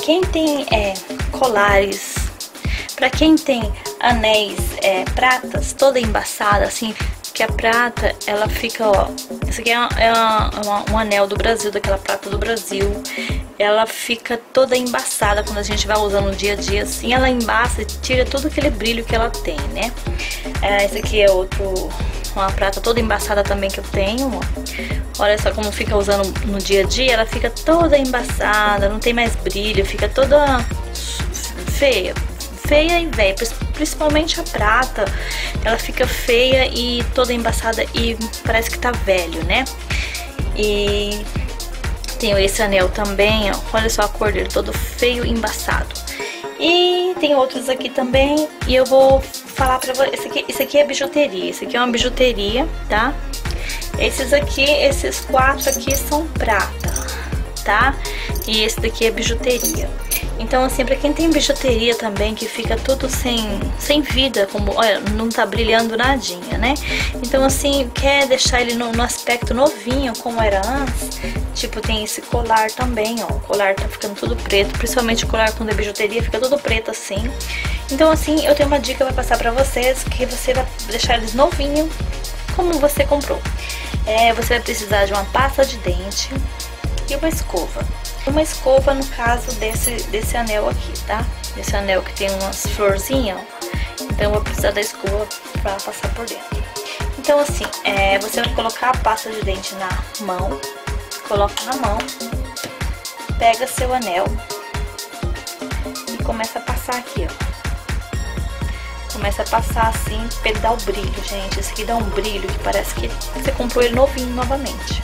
quem tem colares, pra quem tem anéis pratas, toda embaçada, assim, que a prata, ela fica, ó, esse aqui um anel do Brasil, daquela prata do Brasil, ela fica toda embaçada quando a gente vai usando no dia a dia, assim, ela embaça e tira todo aquele brilho que ela tem, né? Esse aqui é uma prata toda embaçada também que eu tenho, ó. Olha só como fica usando no dia a dia, ela fica toda embaçada, não tem mais brilho, fica toda feia e velha, principalmente a prata, ela fica feia e toda embaçada e parece que tá velho, né? E tenho esse anel também, ó, olha só a cor dele, todo feio e embaçado. E tem outros aqui também, e eu vou falar pra vocês, esse aqui é bijuteria, esse aqui é uma bijuteria, tá? Esses 4 aqui são prata, tá? E esse daqui é bijuteria. Então, assim, pra quem tem bijuteria também, que fica tudo sem vida, como, olha, não tá brilhando nadinha, né? Então, assim, quer deixar ele no aspecto novinho, como era antes, tipo, tem esse colar também, ó. O colar tá ficando tudo preto, principalmente o colar quando é bijuteria, fica todo preto assim. Então, assim, eu tenho uma dica pra passar pra vocês, que você vai deixar eles novinho, como você comprou. Você vai precisar de uma pasta de dente e uma escova. Uma escova no caso desse anel aqui, tá? Esse anel que tem umas florzinhas, ó. Então eu vou precisar da escova pra passar por dentro. Então assim, você vai colocar a pasta de dente na mão, coloca na mão, pega seu anel e começa a passar aqui, ó. Começa a passar assim pra ele dar o brilho, gente. Esse aqui dá um brilho que parece que você comprou ele novinho novamente.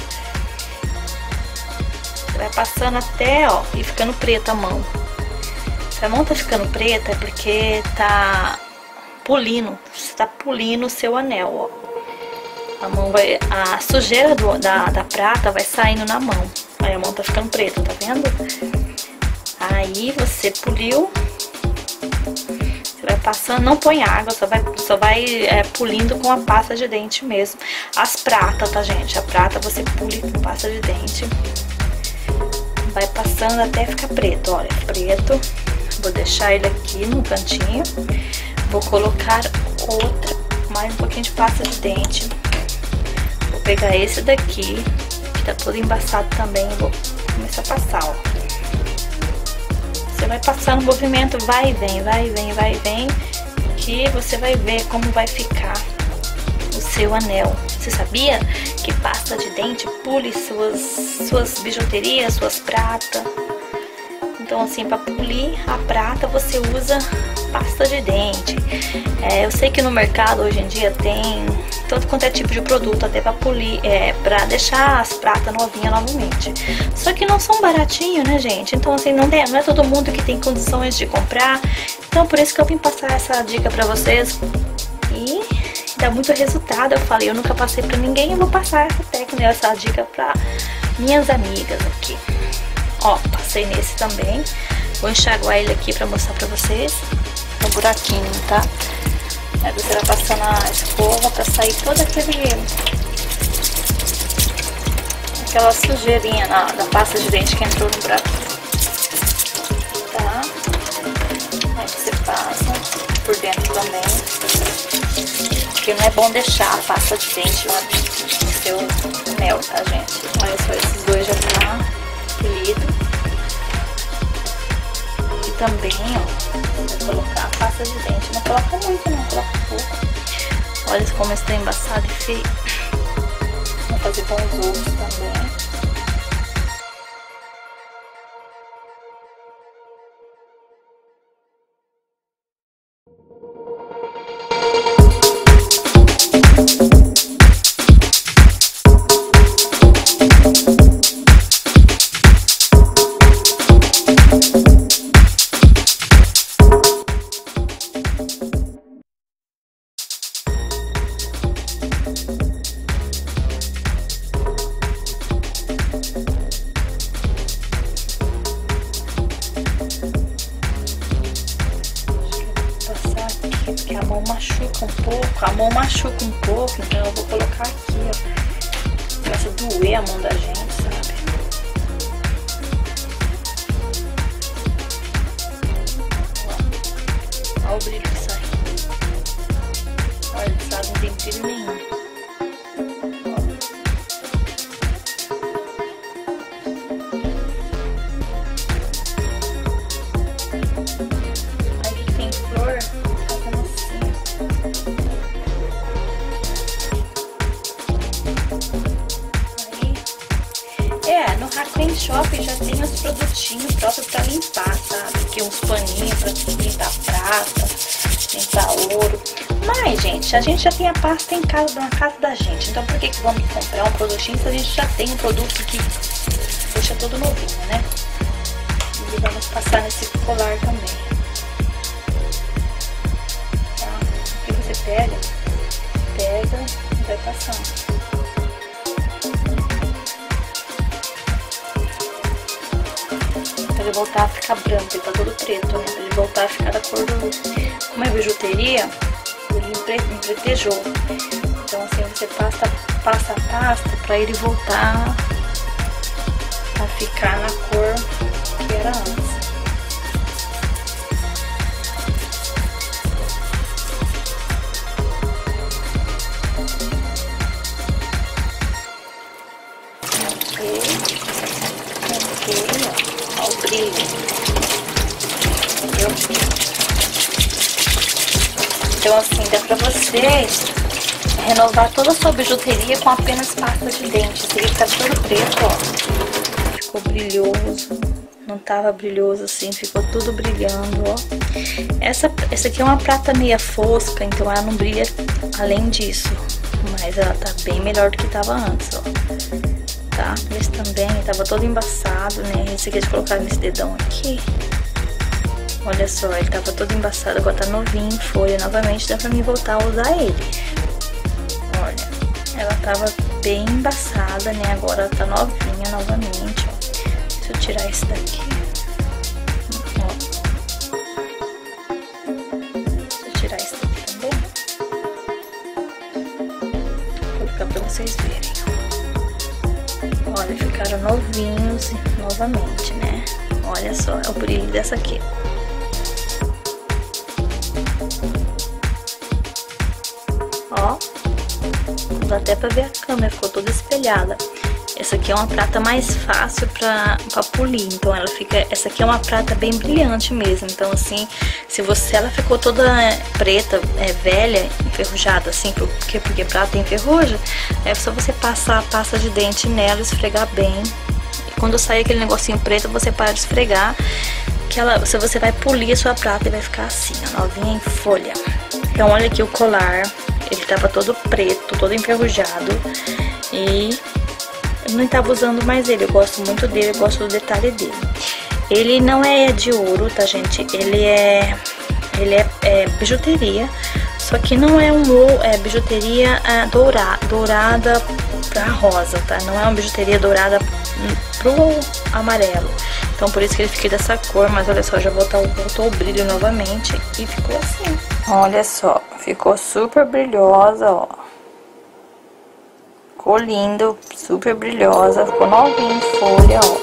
Vai passando até, ó, e ficando preta a mão. Se a mão tá ficando preta é porque tá polindo, você tá polindo o seu anel, ó. A mão vai, a sujeira da prata vai saindo na mão. Aí a mão tá ficando preta, tá vendo? Aí você poliu, você vai passando, não põe água, só vai polindo com a pasta de dente mesmo. As pratas, tá, gente? A prata você pule com pasta de dente. Vai passando até ficar preto, olha, preto. Vou deixar ele aqui no cantinho. Vou colocar mais um pouquinho de pasta de dente. Vou pegar esse daqui, que tá todo embaçado também, e vou começar a passar, ó. Você vai passando o movimento, vai e vem, vai e vem, vai e vem, que você vai ver como vai ficar o seu anel. Você sabia que pasta de dente pule suas bijuterias, suas pratas? Então, assim, para polir a prata você usa pasta de dente. Eu sei que no mercado hoje em dia tem todo quanto é tipo de produto, até para polir, para deixar as pratas novinhas novamente. Só que não são baratinhos, né, gente? Então, assim, não é todo mundo que tem condições de comprar. Então, por isso que eu vim passar essa dica para vocês. E dá muito resultado. Eu falei, eu nunca passei pra ninguém, eu vou passar essa técnica, essa dica pra minhas amigas aqui. Ó, passei nesse também. Vou enxaguar ele aqui pra mostrar pra vocês no buraquinho, tá? Aí você vai passando a escova pra sair toda aquela sujeirinha da pasta de dente que entrou no buraco, tá? Aí você passa por dentro também, porque não é bom deixar a pasta de dente lá no seu anel, tá, gente? Olha só, esses dois já tá polido. E também, ó, vou colocar a pasta de dente. Não coloca muito, não, coloca pouco. Olha como está embaçado e feio. Vou fazer com os outros também. Porque a mão machuca um pouco, então eu vou colocar aqui, ó. Começa a doer a mão da gente, sabe? brilho nenhum. Aí que tem flor, fazendo assim. Aí, no Hakuen Shopping já tem os produtinhos próprios pra limpar, sabe? Aqui uns paninhos pra limpar prata, limpar ouro. Mas, gente, a gente já tem a pasta em casa, na casa da gente. Então, por que vamos comprar um produtinho se a gente já tem um produto que deixa tudo novinho, né? E vamos passar nesse colar também. Tá? Aqui você pega e vai passando. Pra ele voltar a ficar branco, ele tá todo preto, né? Pra ele voltar a ficar da cor do... Como é bijuteria, ele empretejou. Então assim, você passa a pasta pra ele voltar a ficar na cor que era antes. Ó o brilho, entendeu? Então assim, dá pra vocês renovar toda a sua bijuteria com apenas pasta de dente. Esse aqui fica todo preto, ó. Ficou brilhoso. Não tava brilhoso assim, ficou tudo brilhando, ó. Essa aqui é uma prata meia fosca, então ela não brilha além disso. Mas ela tá bem melhor do que tava antes, ó. Tá? Esse também tava todo embaçado, né? Esse aqui eles colocaram nesse dedão aqui. Olha só, ele tava todo embaçado, agora tá novinho em folha. Novamente dá pra mim voltar a usar ele. Olha, ela tava bem embaçada, né? Agora ela tá novinha novamente, ó. Deixa eu tirar esse daqui. Ó. Deixa eu tirar esse daqui também. Vou colocar pra vocês verem, ó. Olha, ficaram novinhos novamente, né? Olha só, é o brilho dessa aqui. Ó, dá até pra ver a câmera, ficou toda espelhada. Essa aqui é uma prata mais fácil pra polir, então ela fica... Essa aqui é uma prata bem brilhante mesmo, então assim, se ela ficou toda preta, velha, enferrujada assim, porque prata enferruja, é só você passar a pasta de dente nela, esfregar bem. E quando sair aquele negocinho preto, você para de esfregar, que você vai polir a sua prata e vai ficar assim, ó, novinha em folha. Então olha aqui o colar, ele tava todo preto, todo enferrujado, e eu não tava usando mais ele. Eu gosto muito dele, eu gosto do detalhe dele. Ele não é de ouro, tá, gente? Ele é bijuteria, só que não é bijuteria dourada pra rosa, tá? Não é uma bijuteria dourada pro amarelo. Então por isso que ele fica dessa cor, mas olha só, já voltou o brilho novamente e ficou assim. Olha só, ficou super brilhosa, ó. Ficou lindo, super brilhosa, ficou novinha em folha, ó.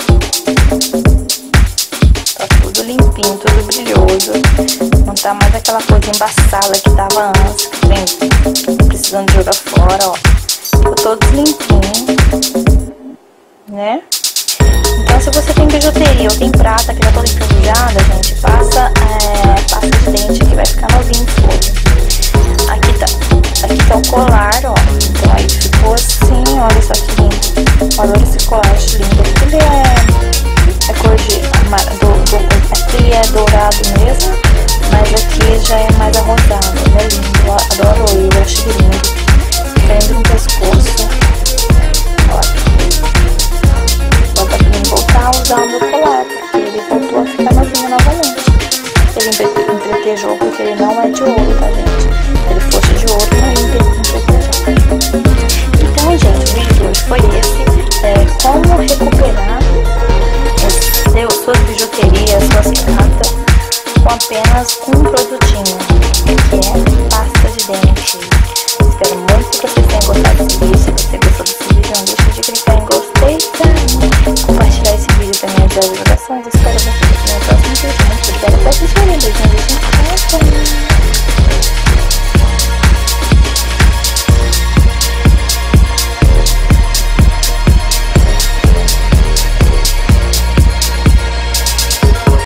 Tá tudo limpinho, tudo brilhoso. Não tá mais aquela coisa embaçada que tava antes, que vem precisando jogar fora, ó. Ficou todo limpinho, né? Então se você tem bijuteria ou tem prata que tá toda enferrujada, gente, passa pasta de dente que vai ficar novinho em folha. Aqui tá o colar, ó. Então aí ficou assim, olha só que lindo. Olha esse colar, acho lindo. Ele é cor de aqui é dourado mesmo, mas aqui já é mais arrosado. Ele é lindo, eu adoro ele, eu acho lindo. Fica lindo no pescoço. Olha. Agora tá querendo voltar a usar o meu colar, porque ele voltou a ficar novinho novamente. Ele empretejou porque ele não é de ouro, tá, gente? Se ele fosse de ouro, não ia empretejou. Então, gente, o vídeo de hoje foi esse. Como recuperar suas bijuterias, suas pratas, com apenas um produtinho, que é pasta de dente. Espero muito que vocês tenham gostado desse vídeo. Se você gostou desse vídeo, não deixe de clicar em gostei, compartilhar esse vídeo também nas divulgações. Espero vocês no próximo